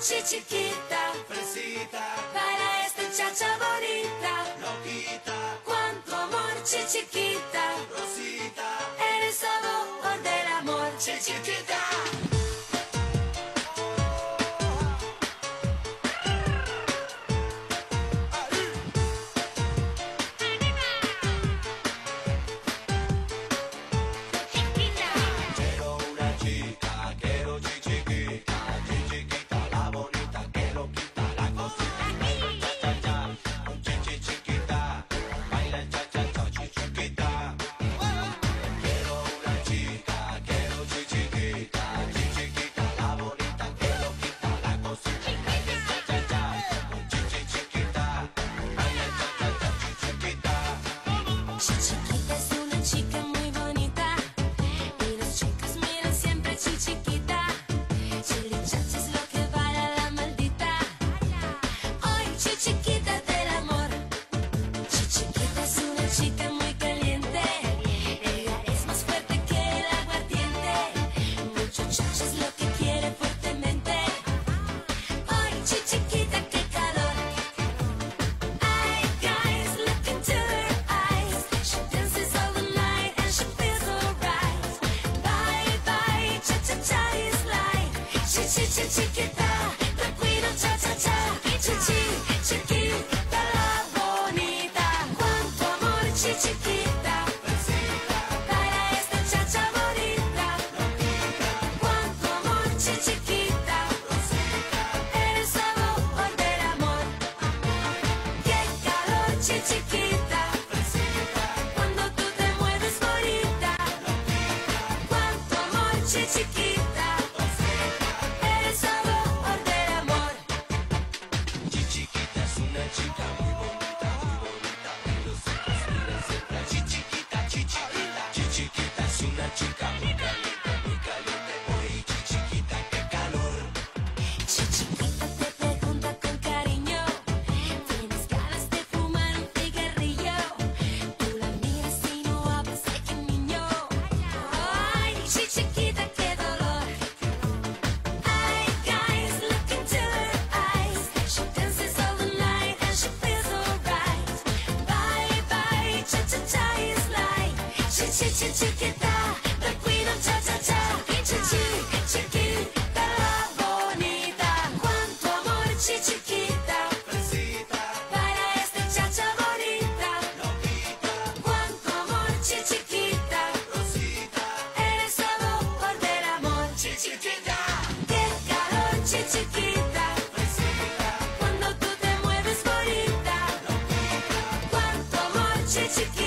chiquita, fresita, para esta chacha bonita. loquita, Cuánto amor, chiquita, rosita, eres sabor del amor, chiquita. Quiero una chica, quiero chiquita, chiquita, la bonita, que lo quita, la cosita, baila cha cha cha, chiquita, baila cha cha cha, chiquita. Quiero una chica, quiero chiquita, chiquita, la bonita, que lo quita, la cosita, baila cha cha cha, chiquita, baila cha cha cha, chiquita. Chiquita es una chica muy bonita y los chicos miran siempre chiquita. Chilichacha es lo que baila la maldita. Hoy chiquita del amor. Chiquita es una chica muy caliente. Ella es más fuerte que el aguardiente. Mucho chacha es lo que quiere fuertemente. Hoy chiquita, qué calor. Ay, guys, look into her eyes. She dances all the night and she feels alright. Bye bye, cha cha cha is like chiquita, tranquilo cha cha cha. Chiquita la bonita. Cuánto amor, chiquita, Fresita, para esta chacha bonita. loquita, Cuánto amor, chiquita, rosita, eres sabor del amor. Qué calor, chiquita. fresita, Cuando tú te mueves bonita, cuánto amor, chiquita, eres sabor del amor. chiquita es una chica muy bonita, y los ojos miran siempre a chiquita, chiquita es una chica muy caliente, oye chiquita, qué calor. Chiquita te pregunta con cariño, ¿tienes ganas de fumar un cigarrillo? Tú la miras y no hablas de que niño. Ay, chiquita, qué dolor. Ay, guys, look into her eyes. She dances all the night and she feels alright. Bye bye, cha cha cha is like chiquita, tranquilo cha cha cha. Chiquita la bonita. Cuánto amor, chiquita, Fresita, para esta chacha bonita. loquita, Cuánto amor, chiquita, rosita, eres sabor del amor. chiquita, Qué calor, chiquita, fresita, cuando tú te mueves bonita. loquita, Cuánto amor, chiquita.